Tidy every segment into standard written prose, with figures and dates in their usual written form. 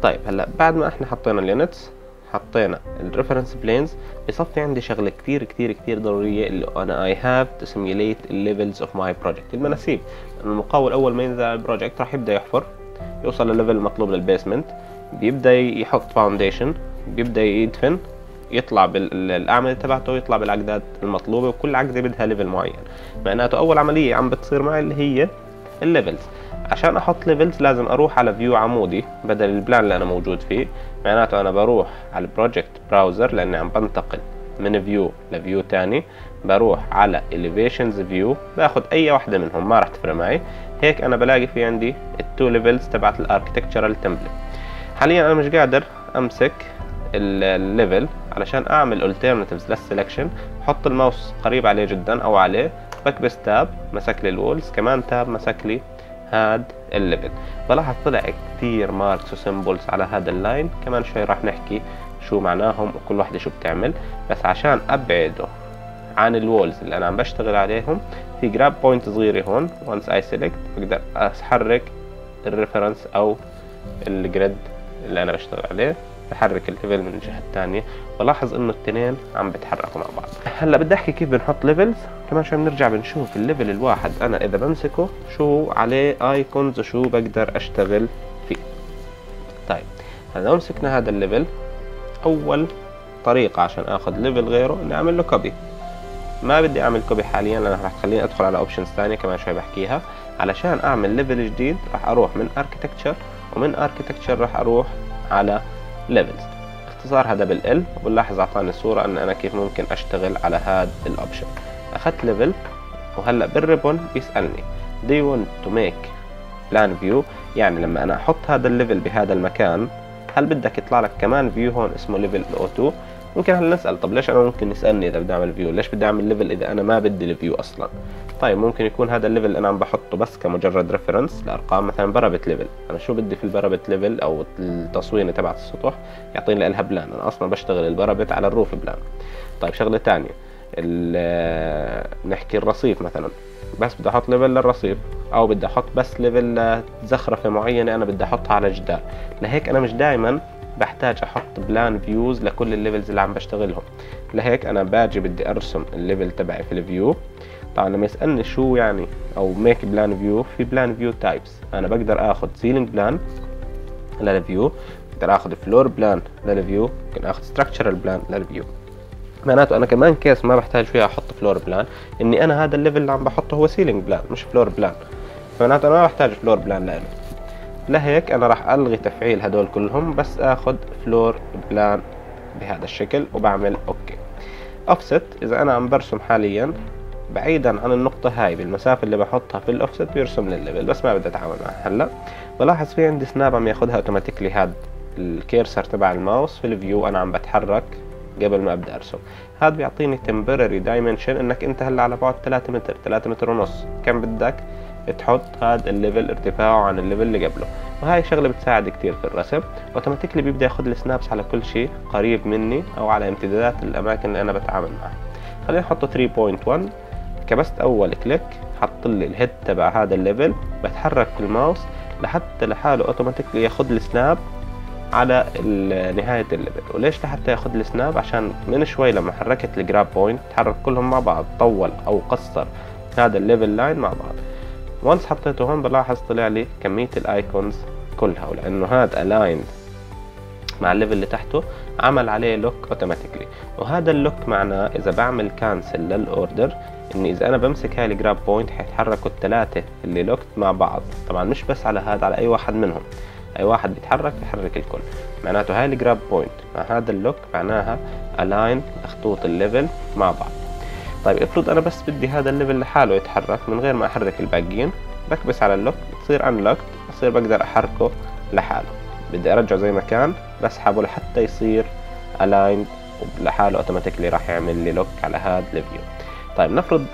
طيب هلا بعد ما احنا حطينا اليونتس، حطينا الريفرنس بلينز، بصفي عندي شغله كثير كثير كثير ضروريه اللي انا اي هاف تو سيميوليت الليفلز اوف ماي بروجكت، المناسيب. المقاول اول ما ينزل على البروجكت راح يبدا يحفر، يوصل للليفل المطلوب للبيسمنت، بيبدا يحط فاونديشن، بيبدا يدفن، يطلع بالاعمده تبعته، يطلع بالاعداد المطلوبه، وكل عقده بدها ليفل معين. معناته اول عمليه عم بتصير معي اللي هي الليفلز. عشان احط ليفلز لازم اروح على فيو عمودي بدل البلان اللي انا موجود فيه. معناته انا بروح على البروجكت براوزر لاني عم بنتقل من فيو لفيو تاني، بروح على elevations view، باخد اي واحدة منهم ما راح تفرق معي. هيك انا بلاقي في عندي التو ليفلز تبعت الاركتكتشرال تمبلت. حاليا انا مش قادر امسك الليفل علشان اعمل alternatives للسلكشن، بحط الماوس قريب عليه جدا او عليه، بكبس تاب مسك لي الوولز، كمان تاب مسك لي هاد الليفل. بلاحظ طلع كثير ماركس وسيمبلز على هذا اللاين، كمان شوي راح نحكي شو معناهم وكل واحدة شو بتعمل. بس عشان ابعده عن الوولز اللي انا عم بشتغل عليهم، في جراب بوينت صغيرة هون، once I select بقدر احرك الريفرنس او الجريد اللي انا بشتغل عليه، بحرك الليفل من الجهة الثانية. بلاحظ انه الاثنين عم بتحركوا مع بعض. هلا بدي احكي كيف بنحط ليفلز، كمان شوي بنرجع بنشوف الليفل الواحد انا اذا بمسكه شو عليه ايكونز وشو بقدر اشتغل فيه. طيب هلا لو مسكنا هذا الليفل، اول طريقة عشان اخذ ليفل غيره اني اعمل له كوبي. ما بدي اعمل كوبي حاليا لأنه راح تخليني ادخل على اوبشنز ثانية كمان شوي بحكيها. علشان اعمل ليفل جديد راح اروح من اركتكتشر، ومن اركتكتشر راح اروح على ليفلز. اختصار هذا بالال، وبنلاحظ اعطاني صورة ان انا كيف ممكن اشتغل على هذا الاوبشن. اخذت ليفل، وهلا بالريبون بيسألني do you want to make plan view، يعني لما انا احط هذا الليفل بهذا المكان هل بدك يطلع لك كمان فيو هون اسمه ليفل او2؟ ممكن هلا نسأل طب ليش انا ممكن يسألني اذا بدي اعمل فيو، ليش بدي اعمل ليفل اذا انا ما بدي الفيو اصلا؟ طيب ممكن يكون هذا الليفل اللي انا عم بحطه بس كمجرد ريفرنس لارقام، مثلا بارابت ليفل، انا شو بدي في البارابت ليفل او التصوينه تبعت السطح يعطيني لها بلان، انا اصلا بشتغل البارابت على الروف بلان. طيب شغله ثانيه نحكي الرصيف مثلا، بس بدي احط ليفل للرصيف، او بدي احط بس ليفل لزخرفه معينه انا بدي احطها على جدار. لهيك انا مش دائما بحتاج احط بلان فيوز لكل الليفلز اللي عم بشتغلهم. لهيك انا باجي بدي ارسم الليفل تبعي في الفيو. طبعا لما يسالني شو يعني او ميك بلان فيو، في بلان فيو تايبس، انا بقدر اخذ سيلينج بلان للفيو، بقدر اخذ فلور بلان للفيو، ممكن اخذ ستراكشرال بلان للفيو. معناته انا كمان كيس ما بحتاج فيها احط فلور بلان، اني انا هذا الليفل اللي عم بحطه هو سيلينج بلان مش فلور بلان، فمعناته انا ما بحتاج فلور بلان لإله. لهيك انا راح الغي تفعيل هدول كلهم، بس اخذ فلور بلان بهذا الشكل وبعمل اوكي. اوفست، اذا انا عم برسم حاليا بعيدا عن النقطة هاي بالمسافة اللي بحطها في الاوفست بيرسم لي الليفل، بس ما بدي اتعامل معها هلا. بلاحظ في عندي سناب عم ياخذها اوتوماتيكلي، هذا الكيرسر تبع الماوس في الفيو انا عم بتحرك قبل ما ابدا ارسم. هذا بيعطيني temporary dimension انك انت هلا على بعد 3 متر 3 متر ونص، كم بدك تحط هذا الليفل ارتفاعه عن الليفل اللي قبله. وهاي شغله بتساعد كتير في الرسم. اوتوماتيكلي بيبدا ياخذ لي سنابس على كل شيء قريب مني او على امتدادات الاماكن اللي انا بتعامل معها. خلينا نحطه 3.1. كبست اول كليك حط لي الهيد تبع هذا الليفل، بتحرك بالماوس لحتى لحاله اوتوماتيكلي ياخذ لي سناب على نهاية الليفل. وليش لحتى ياخذ لي سناب؟ عشان من شوي لما حركت الجراب بوينت تحرك كلهم مع بعض، طول او قصر هذا الليفل لاين مع بعض. وانس حطيته هون بلاحظ طلع لي كمية الايكونز كلها، ولانه هذا الايند مع الليفل اللي تحته عمل عليه لوك اوتوماتيكلي. وهذا اللوك معناه اذا بعمل كانسل للاوردر اني اذا انا بمسك هاي الجراب بوينت حيتحركوا الثلاثة اللي لوكت مع بعض. طبعا مش بس على هذا، على اي واحد منهم، اي واحد بيتحرك بيحرك الكل. معناته هاي الجراب بوينت مع هذا اللوك معناها الاين خطوط الليفل مع بعض. طيب افرض انا بس بدي هذا الليفل لحاله يتحرك من غير ما احرك الباقيين، بكبس على اللوك بتصير انلوكت، بصير بقدر احركه لحاله. بدي ارجعه زي ما كان بسحبه لحتى يصير الاين لحاله اوتوماتيكلي راح يعمل لي لوك على هذا الفيو. طيب نفرض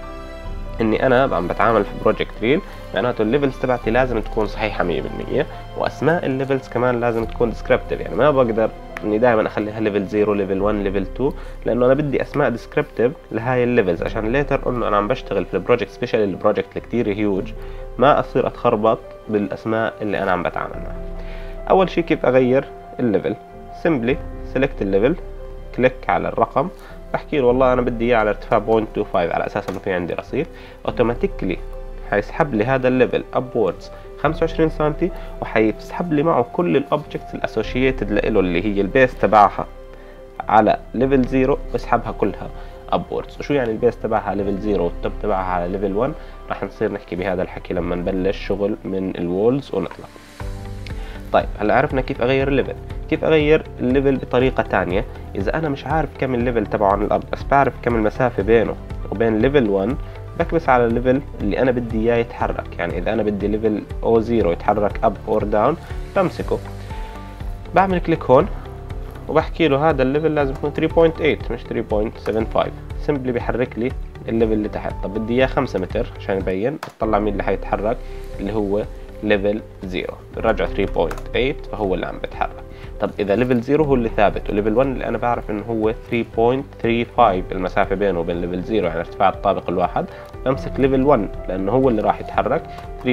اني انا عم بتعامل في بروجكت ريل، معناته الليفلز تبعتي لازم تكون صحيحه 100%، واسماء الليفلز كمان لازم تكون ديسكريبتيف. يعني ما بقدر اني دائما اخليها ليفل 0 ليفل 1 ليفل 2، لانه انا بدي اسماء ديسكريبتيف لهاي الليفلز عشان ليتر انه انا عم بشتغل في البروجكت، سبيشالي البروجكت اللي كتير هيوج، ما اصير اتخربط بالاسماء اللي انا عم بتعامل معها. اول شي كيف اغير الليفل؟ سيمبلي سيلكت الليفل، كليك على الرقم، بحكي له والله انا بدي اياه على ارتفاع 0.25 على اساس انه في عندي رصيف. اوتوماتيكلي حيسحب لي هذا الليفل ابوردز 25 سم، وحيسحب لي معه كل الاوبجكتس الاسوشيتد له اللي هي البيس تبعها على ليفل 0، بسحبها كلها ابوردز. وشو يعني البيس تبعها ليفل 0 والتوب تبعها على ليفل 1؟ راح نصير نحكي بهذا الحكي لما نبلش شغل من الوولز ونطلع. طيب هلا عرفنا كيف اغير الليفل. كيف اغير الليفل بطريقة تانية؟ اذا انا مش عارف كم الليفل تبعه عن الارض بس بعرف كم المسافة بينه وبين ليفل 1، بكبس على الليفل اللي انا بدي اياه يتحرك. يعني اذا انا بدي ليفل O0 يتحرك اب اور داون، بمسكه بعمل كليك هون وبحكي له هذا الليفل لازم يكون 3.8 مش 3.75. سمبلي بيحرك لي الليفل اللي تحت. طب بدي اياه 5 متر عشان يبين، اطلع مين اللي حيتحرك، اللي هو ليفل 0. برجع 3.8 فهو اللي عم بتحرك. طب اذا ليفل 0 هو اللي ثابت وليفل 1 اللي انا بعرف انه هو 3.35 المسافة بينه وبين ليفل 0 يعني ارتفاع الطابق الواحد، بمسك ليفل 1 لانه هو اللي راح يتحرك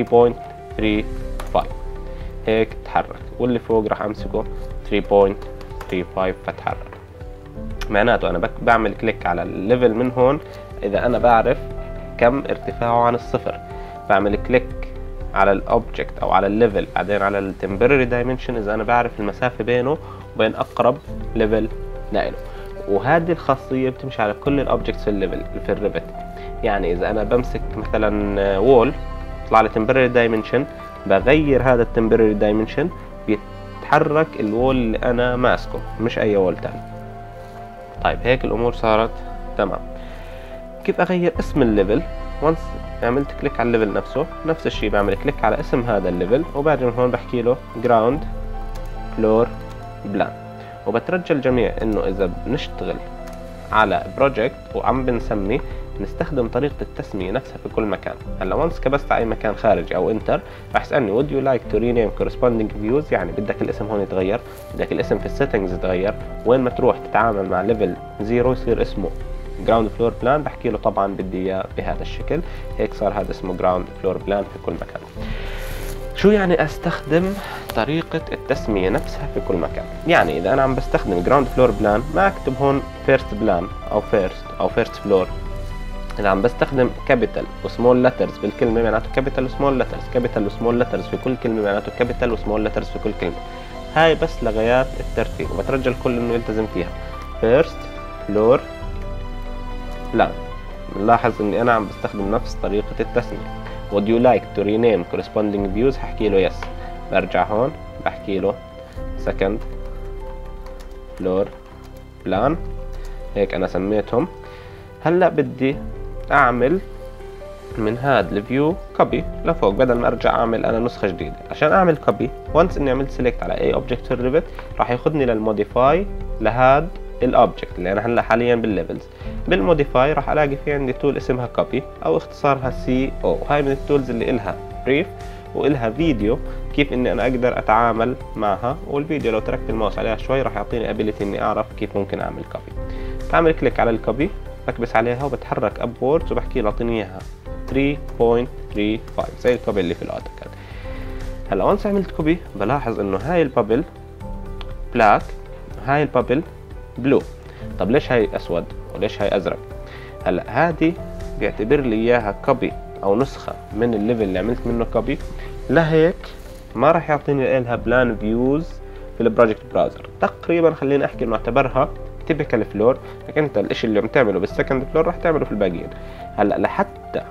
3.35 هيك تحرك، واللي فوق راح امسكه 3.35 فتحرك. معناته انا بعمل كليك على الليفل من هون اذا انا بعرف كم ارتفاعه عن الصفر، بعمل كليك على الاوبجكت او على الليفل بعدين على التمبرري دايمنشن اذا انا بعرف المسافه بينه وبين اقرب ليفل لإله. وهذه الخاصيه بتمشي على كل الاوبجكتس في الليفل في الريفت. يعني اذا انا بمسك مثلا وول طلع لي تمبرري دايمنشن، بغير هذا التمبرري دايمنشن بيتحرك الوول اللي انا ماسكه مش اي وول تاني. طيب هيك الامور صارت تمام. كيف اغير اسم الليفل؟ وانس عملت كليك على الليفل نفسه، نفس الشيء بعمل كليك على اسم هذا الليفل وبعدين من هون بحكي له جراوند فلور بلان. وبترجى الجميع انه اذا بنشتغل على بروجكت وعم بنسمي نستخدم طريقة التسمية نفسها في كل مكان. هلا وانس كبست على اي مكان خارجي او انتر راح يسألني would you like to rename corresponding views، يعني بدك الاسم هون يتغير، بدك الاسم في السيتنجز يتغير، وين ما تروح تتعامل مع ليفل 0 يصير اسمه جراوند فلور بلان، بحكي له طبعا بدي اياه بهذا الشكل. هيك صار هذا اسمه جراوند فلور بلان في كل مكان. شو يعني استخدم طريقة التسمية نفسها في كل مكان؟ يعني اذا انا عم بستخدم جراوند فلور بلان ما اكتب هون فيرست بلان او فيرست فلور. اذا عم بستخدم كابيتال وسمول لترز بالكلمة معناته كابيتال وسمول لترز، كابيتال وسمول لترز في كل كلمة معناته كابيتال وسمول لترز في كل كلمة. هاي بس لغايات الترتيب وبترجى الكل انه يلتزم فيها. فيرست فلور بلان. بنلاحظ اني انا عم بستخدم نفس طريقة التسمية. would you like to rename corresponding views؟ حكي له yes. برجع هون بحكي له second floor plan. هيك انا سميتهم. هلا بدي اعمل من هاد الفيو كوبي لفوق بدل ما ارجع اعمل انا نسخة جديدة. عشان اعمل كوبي وانس اني عملت سيلكت على اي اوبجكت في الريفت راح ياخذني للموديفاي لهاد الاوبجكت اللي انا هلا حاليا بالليفلز. بالموديفاي راح الاقي في عندي تول اسمها كوبي او اختصارها CO. هاي من التولز اللي الها بريف والها فيديو كيف اني انا اقدر اتعامل معها، والفيديو لو تركت الماوس عليها شوي راح يعطيني ابيليتي اني اعرف كيف ممكن اعمل كوبي. بعمل كليك على الكوبي بكبس عليها وبتحرك ابوردز وبحكي له اعطيني اياها 3.35 زي الكوبي اللي في الاوتوكاد. هلا وانس عملت كوبي بلاحظ انه هاي البابل بلاك وهاي البابل بلو. طب ليش هاي اسود وليش هاي ازرق؟ هلا هذه بيعتبر لي اياها كوبي او نسخة من الليفل اللي عملت منه كوبي، لهيك ما راح يعطيني إلها بلان فيوز في البروجكت براوزر. تقريبا خليني احكي انه اعتبرها تيبيكال فلور، لكن انت الاشي اللي عم تعمله بالسكند فلور راح تعمله في الباقيين. هلا لحتى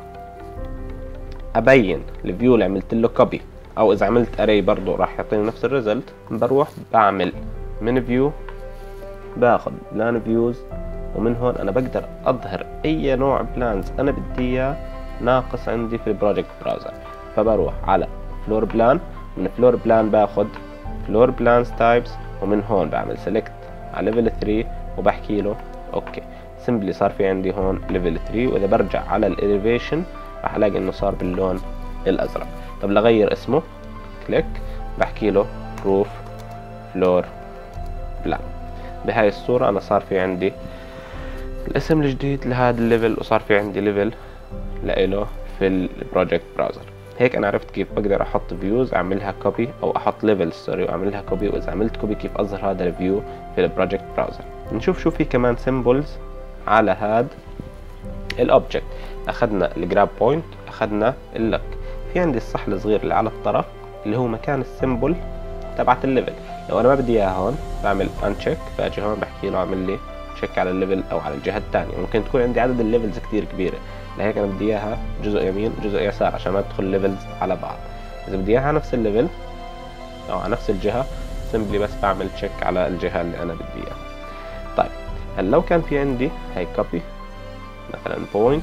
ابين الفيو اللي عملت له كوبي او اذا عملت اري برضه راح يعطيني نفس الريزلت، بروح بعمل من فيو باخذ بلان فيوز، ومن هون انا بقدر اظهر اي نوع بلانز انا بدي اياه ناقص عندي في البروجكت براوزر. فبروح على فلور بلان، من فلور بلان باخذ فلور بلانز تايبس، ومن هون بعمل سيلكت على ليفل 3 وبحكي له اوكي. سمبلي صار في عندي هون ليفل 3، واذا برجع على الاليفيشن راح الاقي انه صار باللون الازرق. طب لغير اسمه كليك بحكي له روف فلور بلان. بهاي الصورة انا صار في عندي الاسم الجديد لهذا الليفل وصار في عندي ليفل لإله في البروجكت براوزر. هيك انا عرفت كيف بقدر احط فيوز اعملها كوبي او احط ليفل سوري واعملها كوبي، واذا عملت كوبي كيف اظهر هذا الفيو في البروجكت براوزر. نشوف شو في كمان سيمبلز على هاد الاوبجكت. اخذنا الجراب بوينت، اخذنا اللوك، في عندي الصحن الصغير اللي على الطرف اللي هو مكان السيمبل تبعت الليفل. لو انا ما بدي اياها هون بعمل انشيك، باجي هون بحكي له اعمل لي تشيك على الليفل او على الجهه الثانيه. ممكن تكون عندي عدد الليفلز كثير كبيره، لهيك انا بدي اياها جزء يمين وجزء يسار عشان ما تدخل ليفلز على بعض. اذا بدي اياها نفس الليفل او على نفس الجهه سمبلي بس بعمل تشيك على الجهه اللي انا بدي اياها. طيب هلا لو كان في عندي هاي كوبي مثلا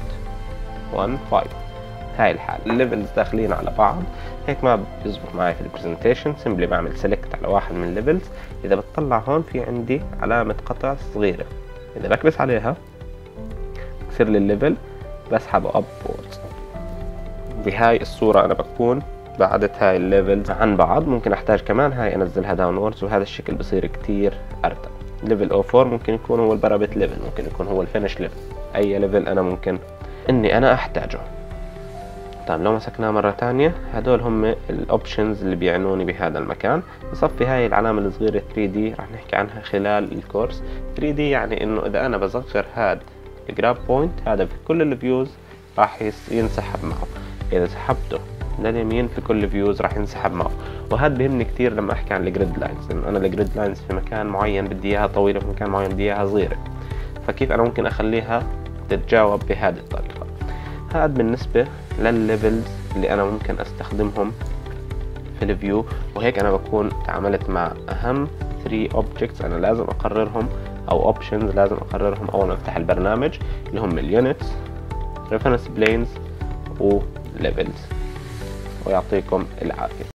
0.15 هاي الحالة الليفلز داخلين على بعض، هيك ما بيزبط معي في البرزنتيشن. سمبلي بعمل سيلكت على واحد من الليفلز. اذا بتطلع هون في عندي علامة قطع صغيرة، اذا بكبس عليها بصير لي الليفل بسحبه upwards. بهاي الصورة انا بكون بعدت هاي الليفلز عن بعض. ممكن احتاج كمان هاي انزلها داونوردز، وهذا الشكل بصير كتير ارتب. ليفل 04 ممكن يكون هو البرابت ليفل، ممكن يكون هو الفينش ليفل، اي ليفل انا ممكن اني انا احتاجه. طيب لو مسكناه مرة تانية، هدول هم الاوبشنز اللي بيعنوني بهذا المكان. بصفي هاي العلامة الصغيرة 3D رح نحكي عنها خلال الكورس. 3D يعني انه اذا انا بصغر هذا الجراب بوينت هذا في كل الفيوز راح ينسحب معه، اذا سحبته لليمين في كل فيوز راح ينسحب معه. وهذا بيهمني كثير لما احكي عن الجريد لاينز، انه انا الجريد لاينز في مكان معين بدي اياها طويلة، في مكان معين بدي اياها صغيرة، فكيف انا ممكن اخليها تتجاوب بهذه الطريقة. هذا بالنسبة للليفلز اللي انا ممكن استخدمهم في الفيو. وهيك انا بكون تعاملت مع اهم 3 objects انا لازم اقررهم، او options لازم اقررهم اول ما افتح البرنامج، اللي هم اليونتس، reference planes، و levels. ويعطيكم العافية.